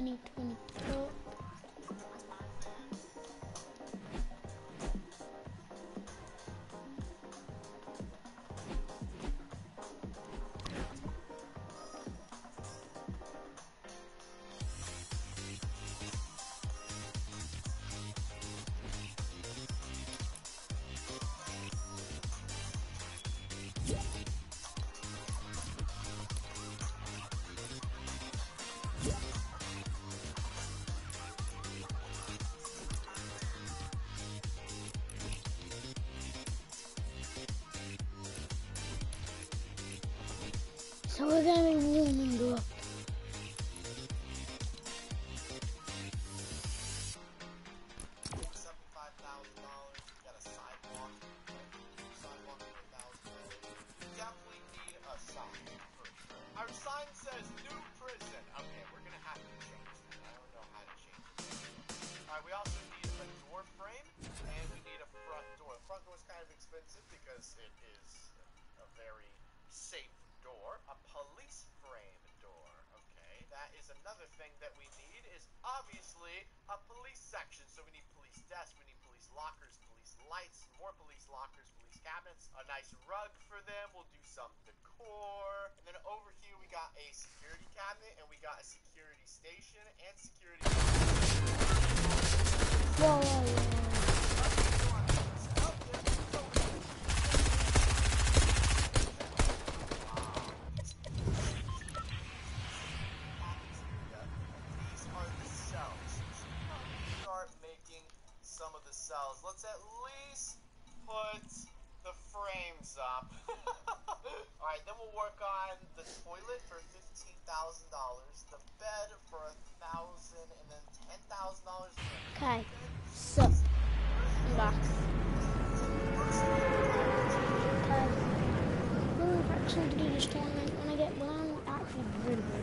2024. So we're gonna be warming up. $75,000. You got a sidewalk. Sidewalk for $1,000. You definitely need a sign. Our sign says new prison. Okay, we're gonna have to change that. I don't know how to change it. Alright, we also need a door frame and we need a front door. The front door is kind of expensive because it is a very safe door. A police frame door. Okay, that is another thing that we need is obviously a police section. So we need police desks, we need police lockers, police lights, more police lockers, police cabinets, a nice rug for them. We'll do some decor. And then over here we got a security cabinet and we got a security station and security. Whoa, whoa, whoa. Some of the cells. Let's at least put the frames up. Alright, then we'll work on the toilet for $15,000, the bed for $1,000, and then $10,000. Okay, so I'm back. Okay, I'm actually to do this tournament when I get one. Actually, really good.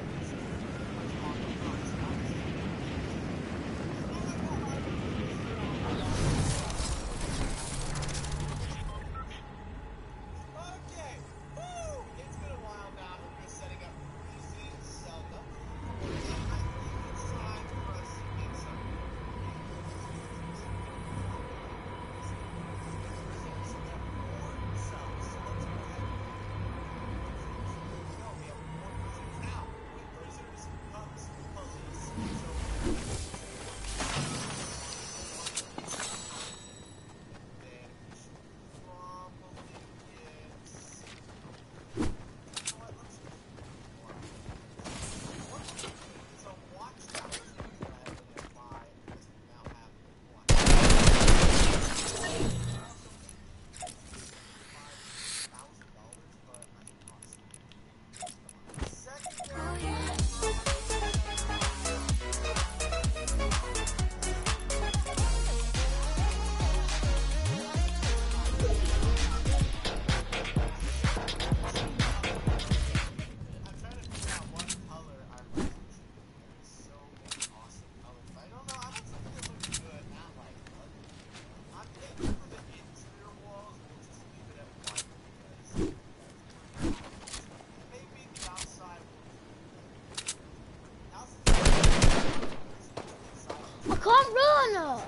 Come run!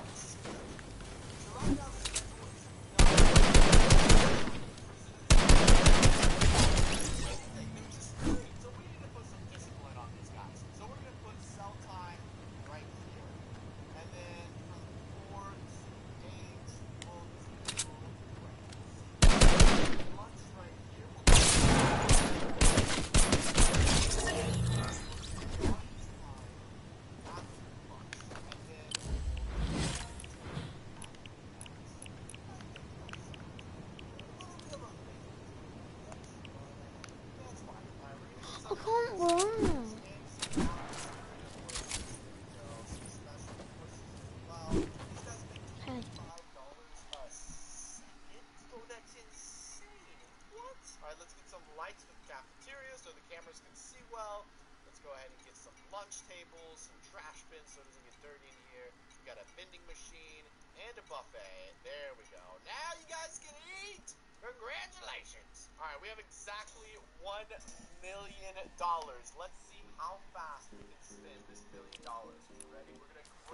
I can't run. Hey. Oh, that's insane. What? Alright, let's get some lights for the cafeteria so the cameras can see well. Let's go ahead and get some lunch tables, some trash bins so it doesn't get dirty in here. We got a vending machine and a buffet. There we go. Now you guys can eat! Congratulations! Alright, we have exactly $1 million. Let's see how fast we can spend this $1 million.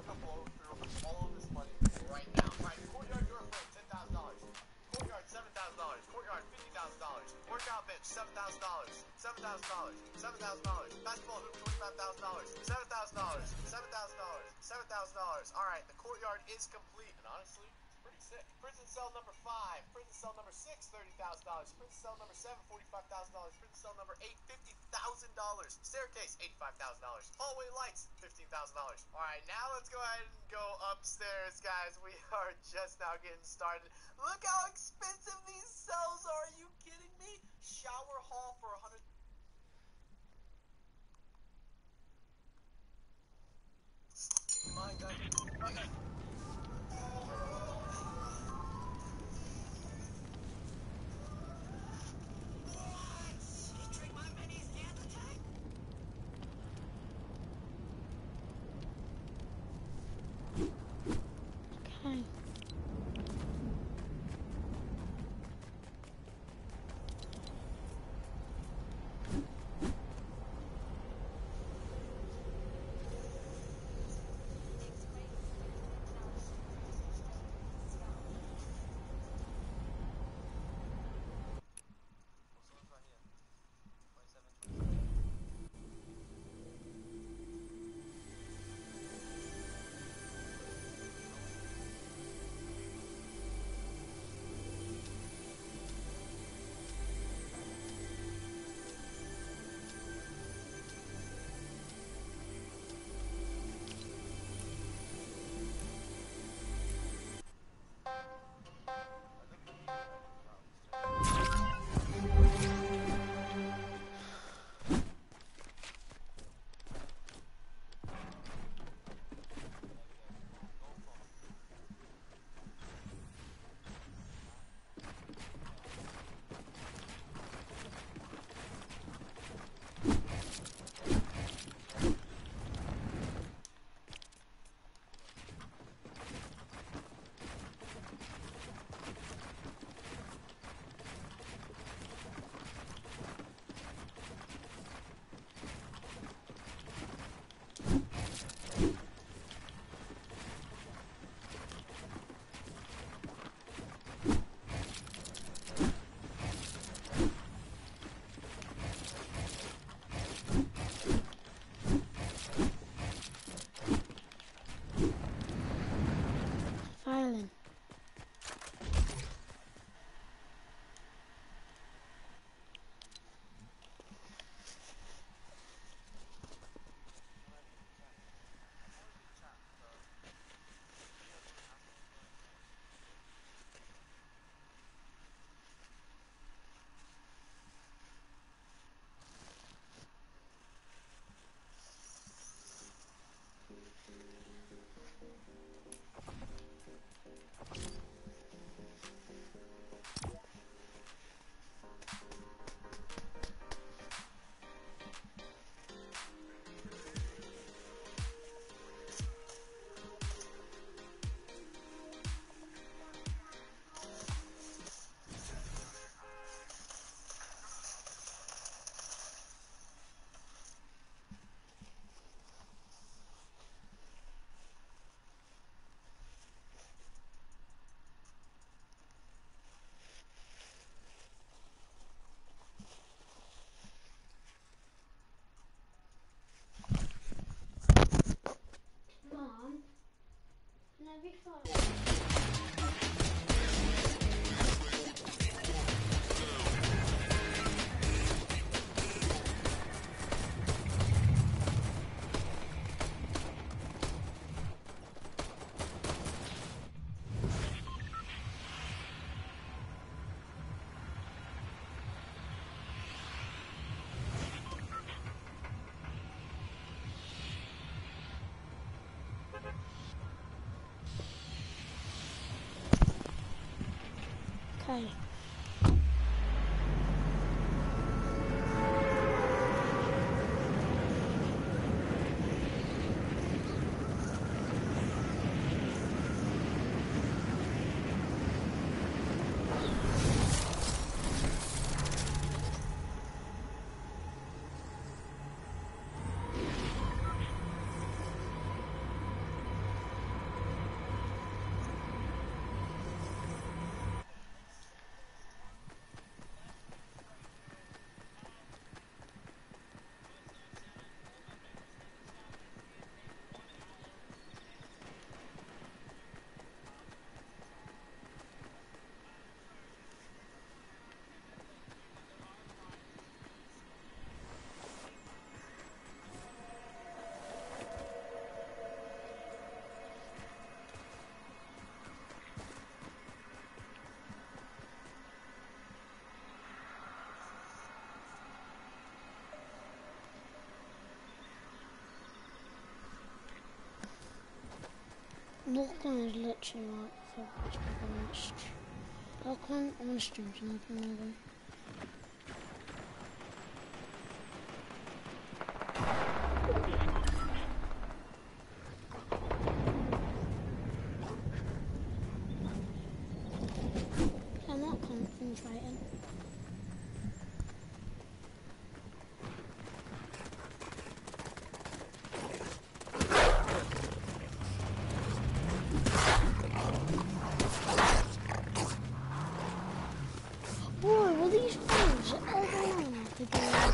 gonna blow through all of this money right now. Alright, courtyard door frame, $10,000. Courtyard, $7,000. Courtyard, $50,000. Workout bench, $7,000. $7,000. $7,000. Basketball hoop, $25,000. $7,000. $7,000. $7,000. Alright, the courtyard is complete. And honestly, it's pretty sick. Prison cell number 5. Prison cell number 6, $30,000. Prison cell number 7, $45,000. Prison cell number 8, $50,000. Staircase, $85,000. Hallway lights, $15,000. Alright, now let's go ahead and go upstairs, guys. We are just now getting started. Look how expensive these cells are. Are you kidding me? Shower hall for $100. Keep in mind, guys. Okay. Okay. Filing. Mom, can I be fine? Okay. Lachlan is literally like so much bigger than this. Lachlan, I'm gonna stream tonight, maybe. I'm not concentrating. Boy, were these wolves ever long enough to go in?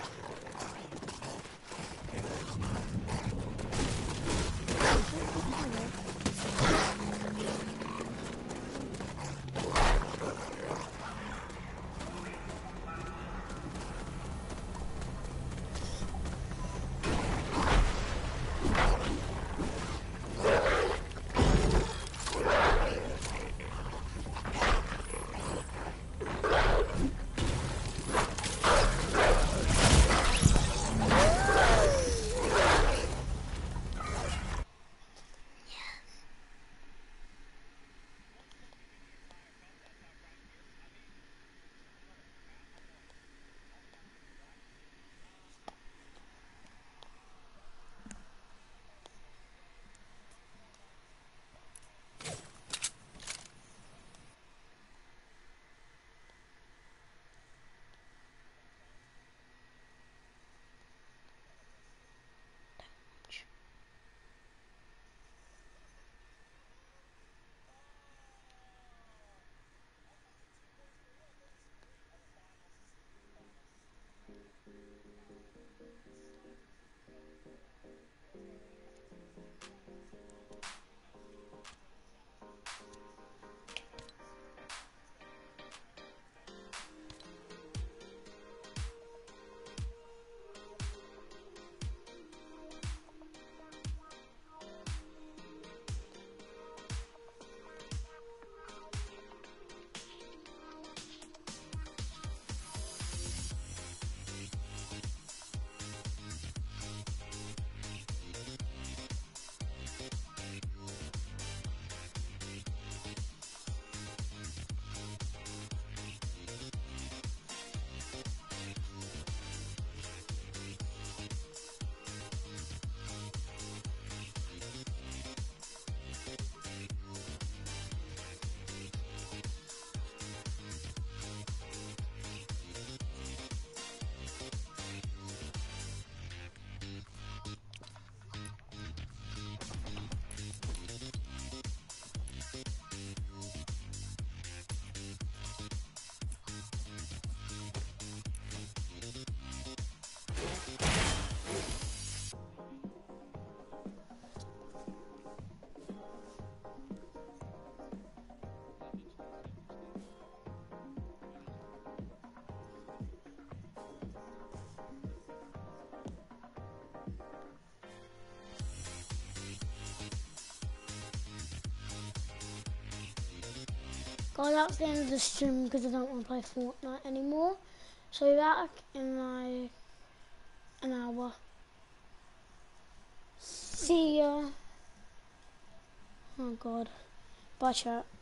Guys, that's the end of the stream because I don't want to play Fortnite anymore. So be back in like an hour. See ya. Oh god. Bye chat.